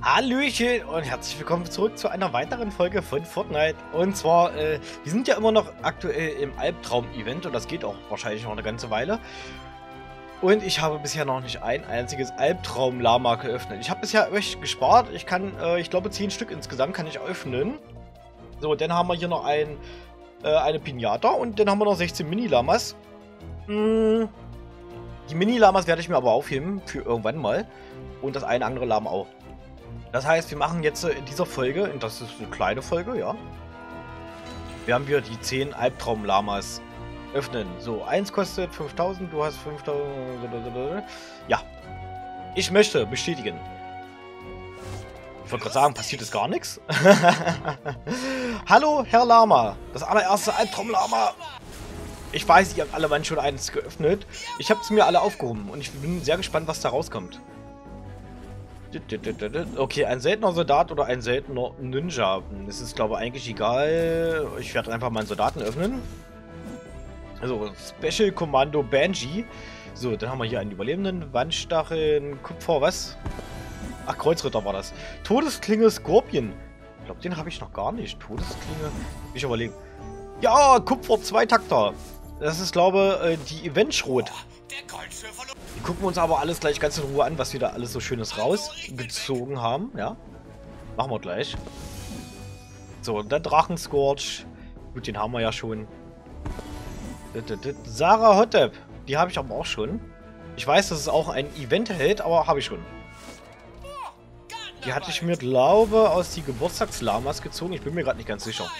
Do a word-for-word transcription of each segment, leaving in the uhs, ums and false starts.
Hallöchen und herzlich willkommen zurück zu einer weiteren Folge von Fortnite. Und zwar, äh, wir sind ja immer noch aktuell im Albtraum-Event und das geht auch wahrscheinlich noch eine ganze Weile. Und ich habe bisher noch nicht ein einziges Albtraum-Lama geöffnet. Ich habe bisher echt gespart. Ich kann, äh, ich glaube, zehn Stück insgesamt kann ich öffnen. So, dann haben wir hier noch ein, äh, eine Pinata und dann haben wir noch sechzehn Mini-Lamas. Hm, die Mini-Lamas werde ich mir aber aufheben für irgendwann mal. Und das eine andere Lama auch. Das heißt, wir machen jetzt in dieser Folge, und das ist eine kleine Folge, ja, werden wir die zehn Albtraum-Lamas öffnen. So, eins kostet fünftausend, du hast fünftausend. Ja. Ich möchte bestätigen. Ich wollte gerade sagen, passiert ist gar nichts. Hallo, Herr Lama. Das allererste Albtraum-Lama. Ich weiß, ihr habt alle Mann schon eins geöffnet. Ich habe es mir alle aufgehoben und ich bin sehr gespannt, was da rauskommt. Okay, ein seltener Soldat oder ein seltener Ninja. Das ist, glaube ich, eigentlich egal. Ich werde einfach mal einen Soldaten öffnen. Also, Special Kommando Banshee. So, dann haben wir hier einen Überlebenden. Wandstacheln, Kupfer, was? Ach, Kreuzritter war das. Todesklinge Scorpion. Ich glaube, den habe ich noch gar nicht. Todesklinge. Ich überlegen. Ja, Kupfer, Zweitakter. Das ist, glaube ich, die Event-Schrot. Die gucken wir uns aber alles gleich ganz in Ruhe an, was wir da alles so Schönes rausgezogen haben, ja. Machen wir gleich. So, und dann Drachenscorch. Gut, den haben wir ja schon. Sarah Hotep. Die habe ich aber auch schon. Ich weiß, dass es auch ein Event hält, aber habe ich schon. Die hatte ich mir, glaube aus die Geburtstagslamas gezogen. Ich bin mir gerade nicht ganz sicher.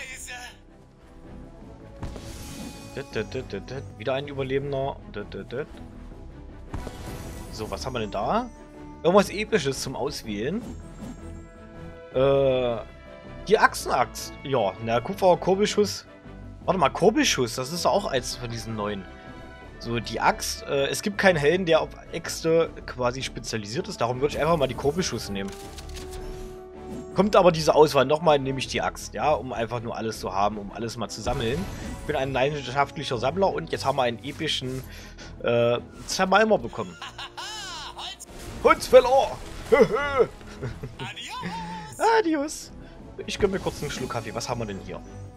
Wieder ein Überlebender. So, was haben wir denn da? Irgendwas Episches zum Auswählen. Äh, die Achsenaxt. Ja, na, Kupfer, Kurbelschuss. Warte mal, Kurbelschuss, das ist auch eins von diesen neuen. So, die Axt. Äh, es gibt keinen Helden, der auf Äxte quasi spezialisiert ist. Darum würde ich einfach mal die Kurbelschuss nehmen. Kommt aber diese Auswahl nochmal, nehme ich die Axt, ja, um einfach nur alles zu haben, um alles mal zu sammeln. Ich bin ein leidenschaftlicher Sammler und jetzt haben wir einen epischen äh, Zermalmer bekommen. Holzfäller! Adios! Ich gönne mir kurz einen Schluck Kaffee. Was haben wir denn hier?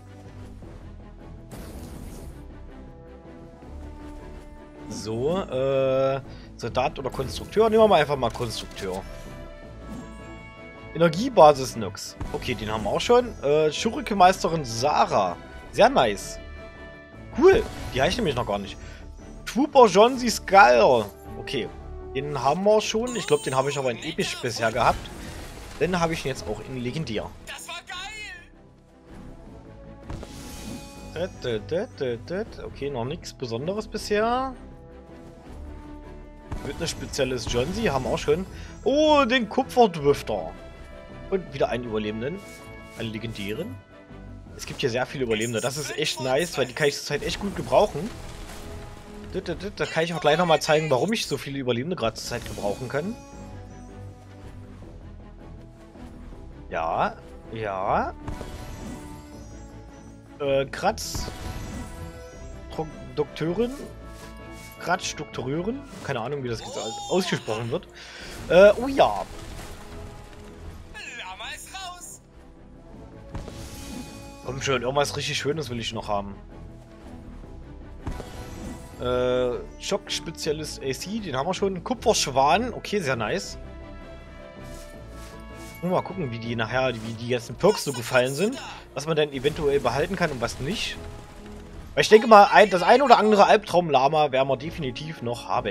So, äh, Soldat oder Konstrukteur? Nehmen wir mal einfach mal Konstrukteur. Energiebasis Nox. Okay, den haben wir auch schon. Äh, Schurke-Meisterin Sarah. Sehr nice. Cool. Die habe ich nämlich noch gar nicht. Trooper John C. Skull. Okay. Den haben wir schon. Ich glaube, den habe ich aber in episch bisher gehabt. Dann habe ich ihn jetzt auch in legendär. Das war geil. Okay, noch nichts Besonderes bisher. Witness spezielles John C. haben wir auch schon. Oh, den Kupferdrifter. Und wieder einen Überlebenden. Einen legendären. Es gibt hier sehr viele Überlebende. Das ist echt nice, weil die kann ich zur Zeit echt gut gebrauchen. Da kann ich auch gleich nochmal zeigen, warum ich so viele Überlebende gerade zur Zeit gebrauchen kann. Ja. Ja. Äh, Kratz. Dokteurin. Kratz, Dokteurin. Keine Ahnung, wie das jetzt ausgesprochen wird. Äh, oh ja. Komm schon, irgendwas richtig Schönes will ich noch haben. Äh, Schock-Spezialist A C, den haben wir schon. Kupferschwan, okay, sehr nice. Mal gucken, wie die nachher, wie die ganzen Perks so gefallen sind. Was man dann eventuell behalten kann und was nicht. Weil ich denke mal, ein, das ein oder andere Albtraum-Lama werden wir definitiv noch haben.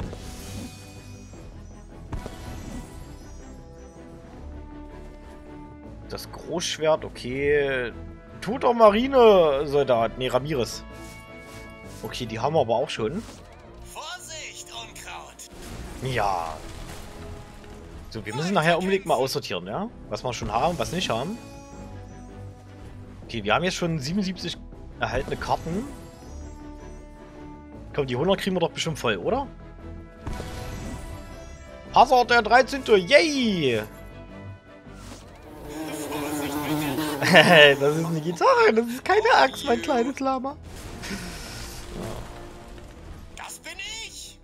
Das Großschwert, okay. Toter Marine-Soldat. Ne, Ramirez. Okay, die haben wir aber auch schon. Vorsicht, Unkraut! Ja. So, wir müssen nachher unbedingt mal aussortieren, ja? Was wir schon haben, was nicht haben. Okay, wir haben jetzt schon siebenundsiebzig erhaltene Karten. Komm, die hundert kriegen wir doch bestimmt voll, oder? Hazard der dreizehnte Yay! Das ist eine Gitarre, das ist keine Axt, mein kleines Lama. Das bin ich!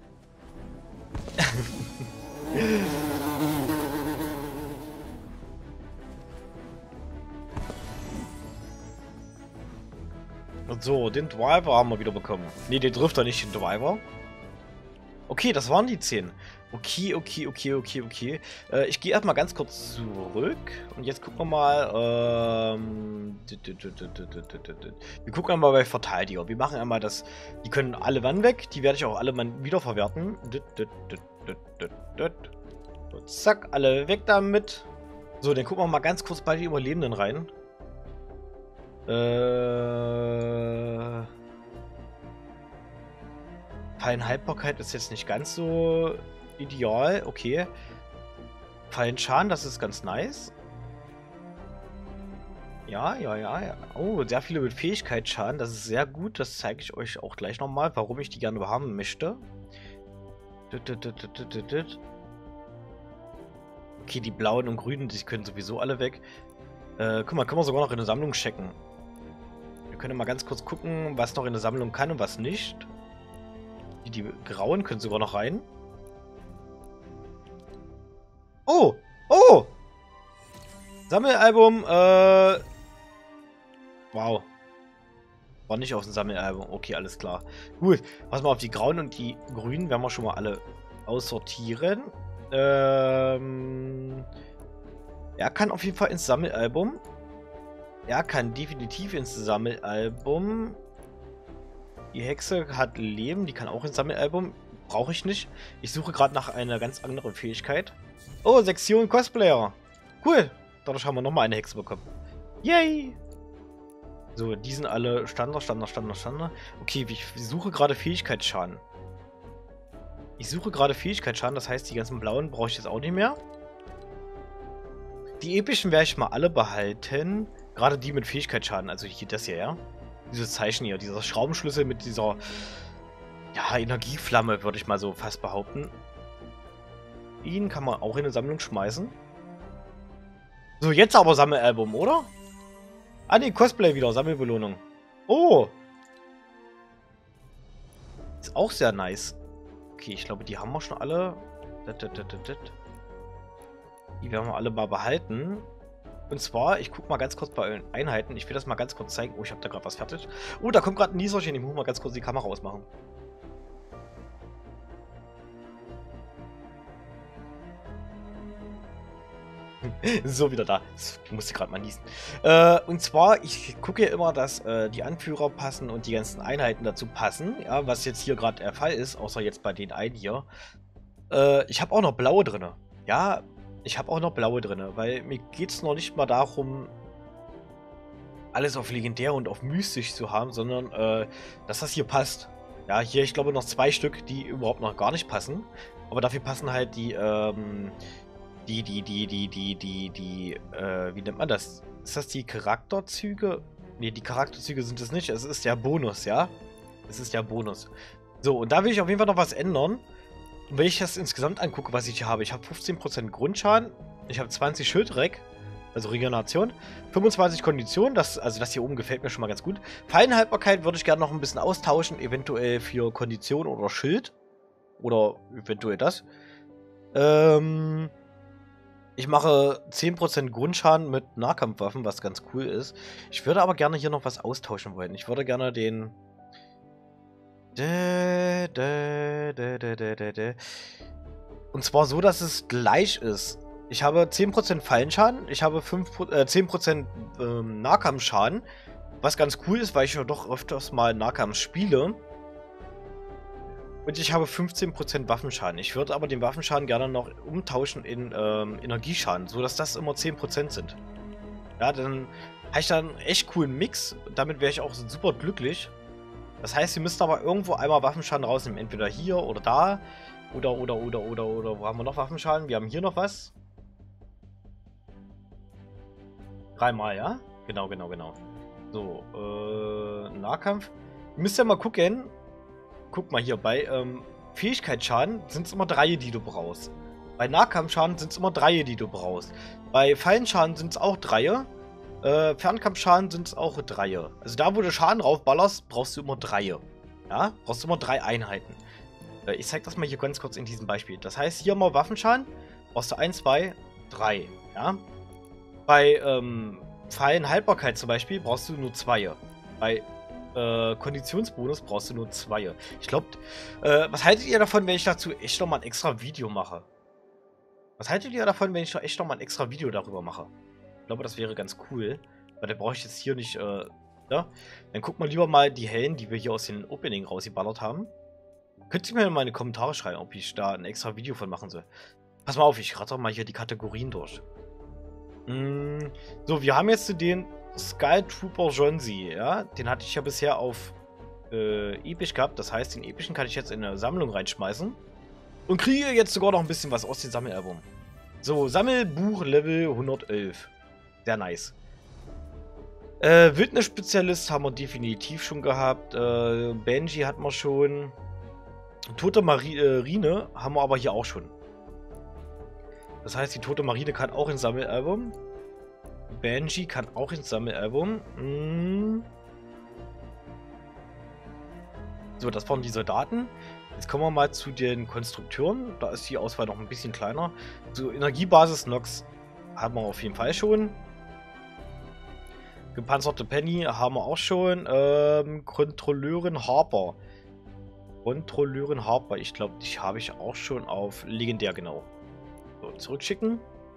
So, den Driver haben wir wieder bekommen. Ne, den trifft er nicht, den Driver. Okay, das waren die zehn. Okay, okay, okay, okay, okay. Äh, ich gehe erstmal ganz kurz zurück. Und jetzt gucken wir mal. Ähm, wir gucken einmal bei Verteidiger. Wir machen einmal das. Die können alle Mann weg. Die werde ich auch alle Mann wiederverwerten. Und zack, alle weg damit. So, dann gucken wir mal ganz kurz bei den Überlebenden rein. Äh. Fallenhaltbarkeit ist jetzt nicht ganz so ideal. Okay. Fallenschaden, das ist ganz nice. Ja, ja, ja, ja. Oh, sehr viele mit Fähigkeitsschaden. Das ist sehr gut. Das zeige ich euch auch gleich nochmal, warum ich die gerne haben möchte. Okay, die blauen und grünen, die können sowieso alle weg. Äh, guck mal, können wir sogar noch in der Sammlung checken. Wir können mal ganz kurz gucken, was noch in der Sammlung kann und was nicht. Die, die grauen können sogar noch rein. Oh! Oh! Sammelalbum, äh... wow. War nicht auf dem Sammelalbum. Okay, alles klar. Gut. Pass mal auf, die grauen und die grünen werden wir schon mal alle aussortieren. Ähm... Er kann auf jeden Fall ins Sammelalbum. Er kann definitiv ins Sammelalbum. Die Hexe hat Leben, die kann auch ins Sammelalbum. Brauche ich nicht. Ich suche gerade nach einer ganz anderen Fähigkeit. Oh, Sektion Cosplayer. Cool. Dadurch haben wir nochmal eine Hexe bekommen. Yay! So, die sind alle Standard, Standard, Standard, Standard. Okay, ich suche gerade Fähigkeitsschaden. Ich suche gerade Fähigkeitsschaden, das heißt, die ganzen blauen brauche ich jetzt auch nicht mehr. Die epischen werde ich mal alle behalten. Gerade die mit Fähigkeitsschaden, also hier das hier, ja. Dieses Zeichen hier, dieser Schraubenschlüssel mit dieser, ja, Energieflamme, würde ich mal so fast behaupten. Ihn kann man auch in eine Sammlung schmeißen. So, jetzt aber Sammelalbum, oder? Ah, ne, Cosplay wieder, Sammelbelohnung. Oh! Ist auch sehr nice. Okay, ich glaube, die haben wir schon alle. Die werden wir alle mal behalten. Und zwar, ich gucke mal ganz kurz bei euren Einheiten. Ich will das mal ganz kurz zeigen. Oh, ich habe da gerade was fertig. Oh, da kommt gerade ein Nieserchen. Ich muss mal ganz kurz die Kamera ausmachen. So, wieder da. Ich musste gerade mal niesen. Äh, und zwar, ich gucke ja immer, dass äh, die Anführer passen und die ganzen Einheiten dazu passen. Ja, was jetzt hier gerade der Fall ist, außer jetzt bei den einen hier. Äh, ich habe auch noch blaue drin. Ja, ich habe auch noch blaue drin, weil mir geht es noch nicht mal darum, alles auf legendär und auf mystisch zu haben, sondern äh, dass das hier passt. Ja, hier, ich glaube, noch zwei Stück, die überhaupt noch gar nicht passen. Aber dafür passen halt die, ähm, die, die, die, die, die, die, die, äh, wie nennt man das? Ist das die Charakterzüge? Ne, die Charakterzüge sind es nicht. Es ist der Bonus, ja? Es ist der Bonus. So, und da will ich auf jeden Fall noch was ändern. Und wenn ich das insgesamt angucke, was ich hier habe, ich habe fünfzehn Prozent Grundschaden, ich habe zwanzig Schildreck, also Regeneration, fünfundzwanzig Kondition, das, also das hier oben gefällt mir schon mal ganz gut. Fallenhaltbarkeit würde ich gerne noch ein bisschen austauschen, eventuell für Kondition oder Schild. Oder eventuell das. Ähm, ich mache zehn Prozent Grundschaden mit Nahkampfwaffen, was ganz cool ist. Ich würde aber gerne hier noch was austauschen wollen. Ich würde gerne den... Und zwar so, dass es gleich ist. Ich habe zehn Prozent Fallenschaden, ich habe fünf, äh, zehn Prozent ähm, Nahkampfschaden, was ganz cool ist, weil ich ja doch öfters mal Nahkampf spiele. Und ich habe fünfzehn Prozent Waffenschaden. Ich würde aber den Waffenschaden gerne noch umtauschen in ähm, Energieschaden, sodass das immer zehn Prozent sind. Ja, dann habe ich da einen echt coolen Mix. Damit wäre ich auch super glücklich. Das heißt, wir müssen aber irgendwo einmal Waffenschaden rausnehmen. Entweder hier oder da. Oder, oder, oder, oder, oder. Wo haben wir noch Waffenschaden? Wir haben hier noch was. Dreimal, ja? Genau, genau, genau. So, äh, Nahkampf. Ihr müsst ja mal gucken. Guck mal hier, bei ähm, Fähigkeitsschaden sind es immer drei, die du brauchst. Bei Nahkampfschaden sind es immer drei, die du brauchst. Bei Fallenschaden sind es auch drei. Äh, Fernkampfschaden sind es auch drei. Also da, wo du Schaden draufballerst, brauchst du immer drei. Ja, brauchst du immer drei Einheiten. Äh, ich zeig das mal hier ganz kurz in diesem Beispiel. Das heißt, hier mal Waffenschaden, brauchst du eins, zwei, drei. Ja. Bei ähm, Fallenhaltbarkeit zum Beispiel brauchst du nur zwei. Bei äh, Konditionsbonus brauchst du nur zwei. Ich glaube, äh, was haltet ihr davon, wenn ich dazu echt nochmal ein extra Video mache? Was haltet ihr davon, wenn ich da echt nochmal ein extra Video darüber mache? Ich glaube, das wäre ganz cool. Weil da brauche ich jetzt hier nicht, äh, ja? Dann guckt mal lieber mal die Helden, die wir hier aus den Opening rausgeballert haben. Könnt ihr mir mal in die Kommentare schreiben, ob ich da ein extra Video von machen soll. Pass mal auf, ich rate mal hier die Kategorien durch. Mm, so, wir haben jetzt den Sky Trooper Jonsi, ja? Den hatte ich ja bisher auf äh, episch gehabt. Das heißt, den epischen kann ich jetzt in eine Sammlung reinschmeißen. Und kriege jetzt sogar noch ein bisschen was aus dem Sammelalbum. So, Sammelbuch Level hundertelf. Sehr nice. Äh, Wildnis-Spezialist haben wir definitiv schon gehabt. Äh, Benji hatten wir schon. Tote Marine haben wir aber hier auch schon. Das heißt, die Tote Marine kann auch ins Sammelalbum. Benji kann auch ins Sammelalbum. Hm. So, das waren die Soldaten. Jetzt kommen wir mal zu den Konstrukteuren. Da ist die Auswahl noch ein bisschen kleiner. So, Energiebasis Nox haben wir auf jeden Fall schon. Gepanzerte Penny haben wir auch schon. Ähm, Kontrolleurin Harper. Kontrolleurin Harper. Ich glaube, die habe ich auch schon auf legendär, genau. So, zurückschicken.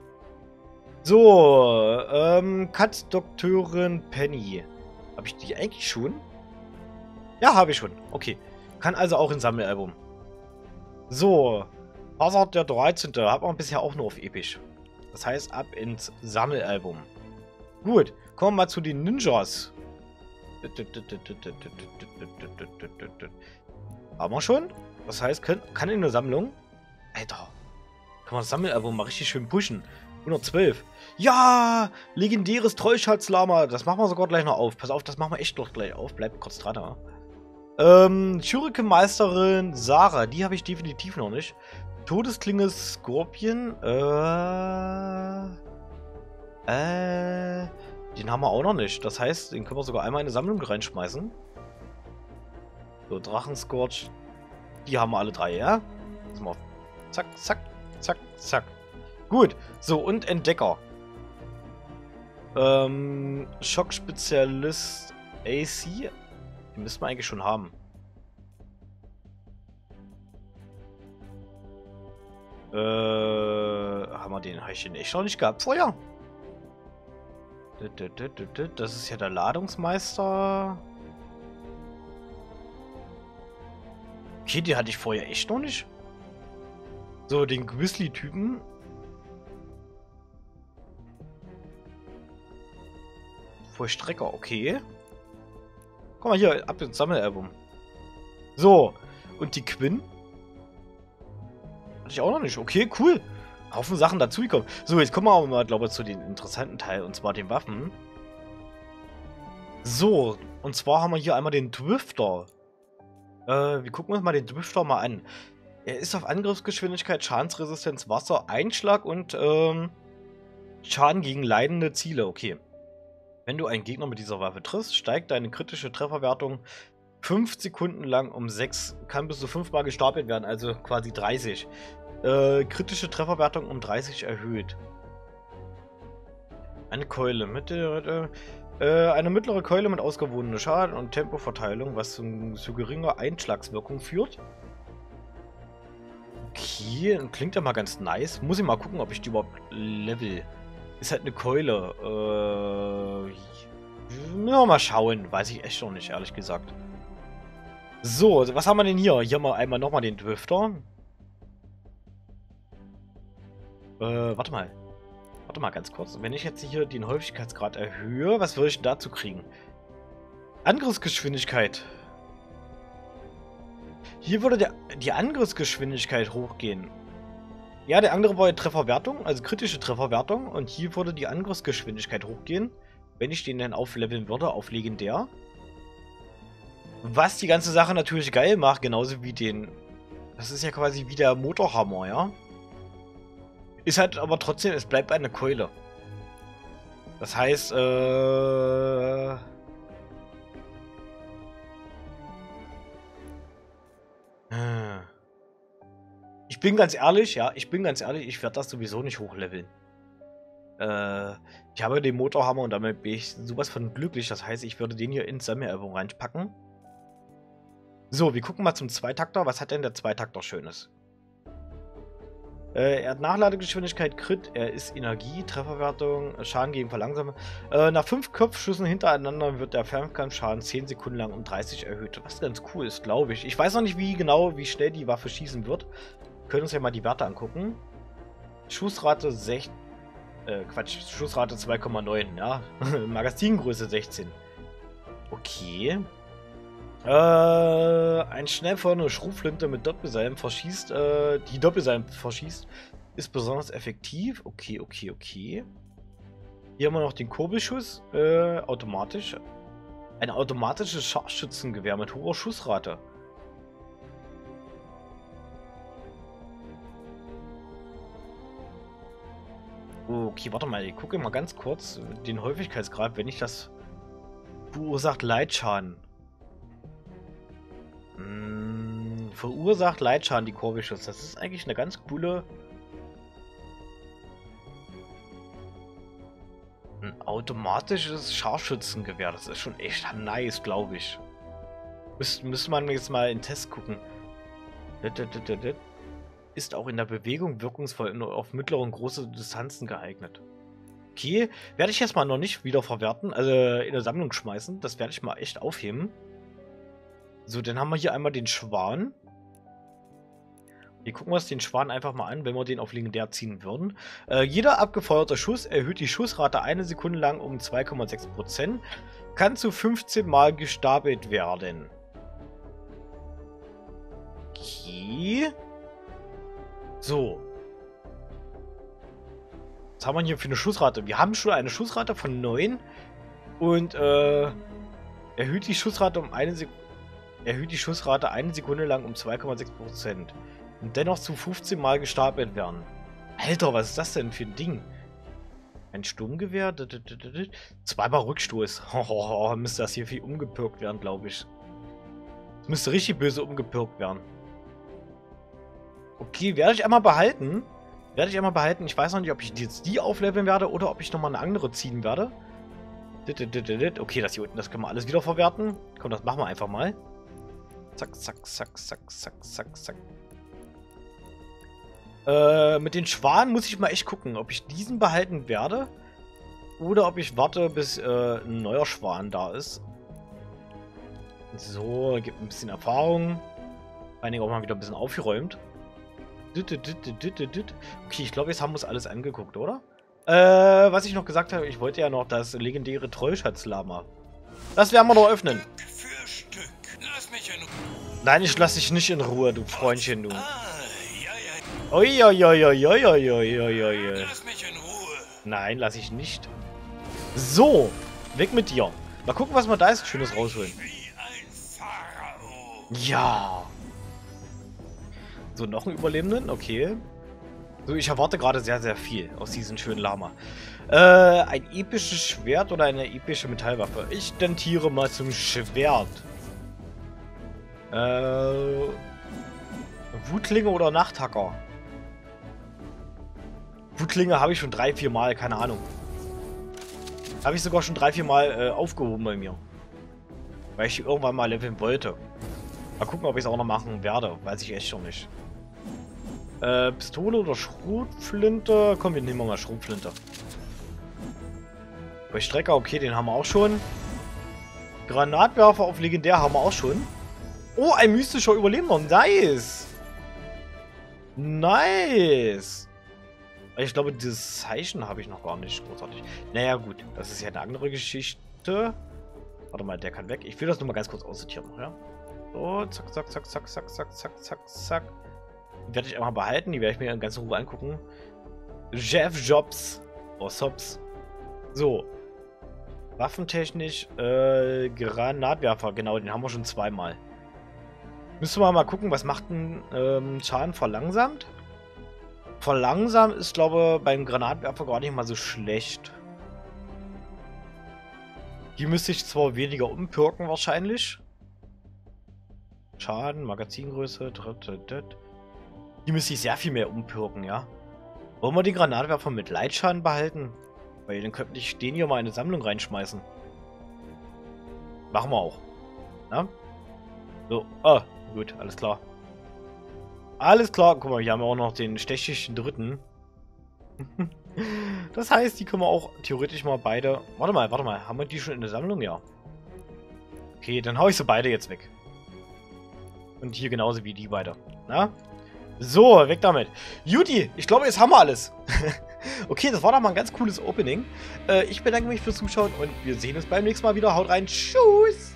So, ähm, Katz-Dokteurin Penny. Habe ich die eigentlich schon? Ja, habe ich schon. Okay. Kann also auch ins Sammelalbum. So, Hazard der dreizehnte. Hat man bisher auch nur auf episch. Das heißt, ab ins Sammelalbum. Gut, kommen wir mal zu den Ninjas. Haben wir schon? Das heißt, können, kann in der Sammlung. Alter, kann man das Sammelalbum mal richtig schön pushen. hundertzwölf. Ja, legendäres Treuschatzlama. Das machen wir sogar gleich noch auf. Pass auf, das machen wir echt noch gleich auf. Bleibt kurz dran, ja. Ähm, Schurike-Meisterin Sarah. Die habe ich definitiv noch nicht. Todesklinge Scorpion. Äh. Äh. Den haben wir auch noch nicht. Das heißt, den können wir sogar einmal in eine Sammlung reinschmeißen. So, Drachenscorch. Die haben wir alle drei, ja? Pass mal auf. Zack, zack, zack, zack. Gut. So, und Entdecker. Ähm, Schockspezialist A C. Den müssten wir eigentlich schon haben. Äh, haben wir den? Habe ich den echt noch nicht gehabt vorher? Das ist ja der Ladungsmeister. Okay, die hatte ich vorher echt noch nicht. So, den Grizzly-Typen. Vollstrecker, okay. Guck mal hier, ab ins Sammelalbum. So, und die Quinn? Hatte ich auch noch nicht. Okay, cool. Haufen Sachen dazugekommen. So, jetzt kommen wir aber mal, glaube ich, zu den interessanten Teil, und zwar den Waffen. So, und zwar haben wir hier einmal den Drifter. Äh, wir gucken uns mal den Drifter mal an. Er ist auf Angriffsgeschwindigkeit, Schadensresistenz, Wasser, Einschlag und ähm, Schaden gegen leidende Ziele. Okay. Wenn du einen Gegner mit dieser Waffe triffst, steigt deine kritische Trefferwertung fünf Sekunden lang um sechs. Kann bis zu fünfmal gestapelt werden, also quasi dreißig. Äh, kritische Trefferwertung um dreißig erhöht. Eine Keule mit äh, äh, eine mittlere Keule mit ausgewogener Schaden und Tempoverteilung, was zu, zu geringer Einschlagswirkung führt. Okay, klingt ja mal ganz nice. Muss ich mal gucken, ob ich die überhaupt level. Ist halt eine Keule. Äh, ja, mal schauen. Weiß ich echt noch nicht, ehrlich gesagt. So, was haben wir denn hier? Hier haben wir einmal nochmal den Drifter. Äh, warte mal. Warte mal ganz kurz. Wenn ich jetzt hier den Häufigkeitsgrad erhöhe, was würde ich dazu kriegen? Angriffsgeschwindigkeit. Hier würde der, die Angriffsgeschwindigkeit hochgehen. Ja, der andere war ja Trefferwertung, also kritische Trefferwertung. Und hier würde die Angriffsgeschwindigkeit hochgehen, wenn ich den dann aufleveln würde, auf legendär. Was die ganze Sache natürlich geil macht, genauso wie den... Das ist ja quasi wie der Motorhammer, ja? Ist halt aber trotzdem, es bleibt eine Keule. Das heißt, äh... Ich bin ganz ehrlich, ja, ich bin ganz ehrlich, ich werde das sowieso nicht hochleveln. Äh, ich habe den Motorhammer und damit bin ich sowas von glücklich. Das heißt, ich würde den hier ins Sammelalbum reinpacken. So, wir gucken mal zum Zweitakter. Was hat denn der Zweitakter Schönes? Äh, er hat Nachladegeschwindigkeit, Crit, er ist Energie, Trefferwertung, Schaden gegen Verlangsamen. Äh, nach fünf Kopfschüssen hintereinander wird der Fernkampfschaden zehn Sekunden lang um dreißig erhöht. Was ganz cool ist, glaube ich. Ich weiß noch nicht, wie genau, wie schnell die Waffe schießen wird. Wir können uns ja mal die Werte angucken. Schussrate sechzehn. Äh, Quatsch, Schussrate zwei Komma neun, ja. Magazingröße sechzehn. Okay. Äh, ein schnellfahrende Schrotflinte mit Doppelsalben verschießt, äh, die Doppelsalben verschießt, ist besonders effektiv. Okay, okay, okay. Hier haben wir noch den Kurbelschuss, äh, automatisch. Ein automatisches Scharfschützengewehr mit hoher Schussrate. Okay, warte mal, ich gucke mal ganz kurz den Häufigkeitsgrad, wenn ich das verursacht Leitschaden. Hm, verursacht Leitschaden die Kurbelschuss. Das ist eigentlich eine ganz coole. Ein automatisches Scharfschützengewehr. Das ist schon echt nice, glaube ich. Müsste, müsste man jetzt mal in den Test gucken. Ist auch in der Bewegung wirkungsvoll und auf mittlere und große Distanzen geeignet. Okay, werde ich jetzt mal noch nicht wieder verwerten, also in der Sammlung schmeißen. Das werde ich mal echt aufheben. So, dann haben wir hier einmal den Schwan. Wir gucken uns den Schwan einfach mal an, wenn wir den auf legendär ziehen würden. Äh, jeder abgefeuerte Schuss erhöht die Schussrate eine Sekunde lang um zwei Komma sechs Prozent. Kann zu fünfzehn Mal gestapelt werden. Okay. So. Was haben wir hier für eine Schussrate? Wir haben schon eine Schussrate von neun. Und äh, erhöht die Schussrate um eine Sekunde. Erhöht die Schussrate eine Sekunde lang um zwei Komma sechs Prozent. Und dennoch zu fünfzehn Mal gestapelt werden. Alter, was ist das denn für ein Ding? Ein Sturmgewehr? Zweimal Rückstoß. Oh, müsste das hier viel umgepirkt werden, glaube ich. Das müsste richtig böse umgepirkt werden. Okay, werde ich einmal behalten. Werde ich einmal behalten. Ich weiß noch nicht, ob ich jetzt die aufleveln werde oder ob ich nochmal eine andere ziehen werde. Okay, das hier unten, das können wir alles wieder verwerten. Komm, das machen wir einfach mal. Zack, zack, zack, zack, zack, zack, zack. Äh, mit den Schwanen muss ich mal echt gucken, ob ich diesen behalten werde. Oder ob ich warte, bis äh, ein neuer Schwan da ist. So, gibt ein bisschen Erfahrung. Einige auch mal wieder ein bisschen aufgeräumt. Okay, ich glaube, jetzt haben wir uns alles angeguckt, oder? Äh, was ich noch gesagt habe, ich wollte ja noch das legendäre Treuschatzlama. Das werden wir noch öffnen. Nein, ich lasse dich nicht in Ruhe, du Freundchen, du. Uiuiuiuiuiuiuiui. Lass mich in Ruhe. Nein, lass ich nicht. So, weg mit dir. Mal gucken, was wir da ist Schönes rausholen. Wie ein Pharao. Ja. So, noch einen Überlebenden, okay. So, ich erwarte gerade sehr, sehr viel aus diesem schönen Lama. Äh, ein episches Schwert oder eine epische Metallwaffe? Ich tentiere mal zum Schwert. Äh, Wutlinge oder Nachthacker? Wutlinge habe ich schon drei, vier Mal, keine Ahnung. Habe ich sogar schon drei, vier Mal äh, aufgehoben bei mir. Weil ich irgendwann mal leveln wollte. Mal gucken, ob ich es auch noch machen werde. Weiß ich echt schon nicht. Äh, Pistole oder Schrotflinte? Komm, wir nehmen mal Schrotflinte. Bei Strecker, okay, den haben wir auch schon. Granatwerfer auf legendär haben wir auch schon. Oh, ein mystischer Überlebender. Nice. Nice. Ich glaube, dieses Zeichen habe ich noch gar nicht großartig. Naja, gut. Das ist ja eine andere Geschichte. Warte mal, der kann weg. Ich will das nur mal ganz kurz aussortieren noch, ja? So, zack, zack, zack, zack, zack, zack, zack, zack, zack. Die werde ich einmal behalten. Die werde ich mir in ganzer Ruhe angucken. Jeff Jobs. Oh, Sobs. So. Waffentechnisch. Äh, Granatwerfer. Genau, den haben wir schon zweimal. Müssen wir mal gucken, was macht ein ähm, Schaden verlangsamt? Verlangsamt ist, glaube ich, beim Granatwerfer gar nicht mal so schlecht. Die müsste ich zwar weniger umpirken wahrscheinlich. Schaden, Magazingröße. Die müsste ich sehr viel mehr umpirken, ja. Wollen wir den Granatwerfer mit Leitschaden behalten? Weil dann könnte ich den hier mal in eine Sammlung reinschmeißen. Machen wir auch. Na? So, ah, gut, alles klar. Alles klar, guck mal, hier haben wir auch noch den stechischen Dritten. Das heißt, die können wir auch theoretisch mal beide... Warte mal, warte mal, haben wir die schon in der Sammlung? Ja. Okay, dann hau ich sie beide jetzt weg. Und hier genauso wie die beide. Na? So, weg damit. Juti, ich glaube, jetzt haben wir alles. Okay, das war doch mal ein ganz cooles Opening. Äh, ich bedanke mich fürs Zuschauen und wir sehen uns beim nächsten Mal wieder. Haut rein. Tschüss.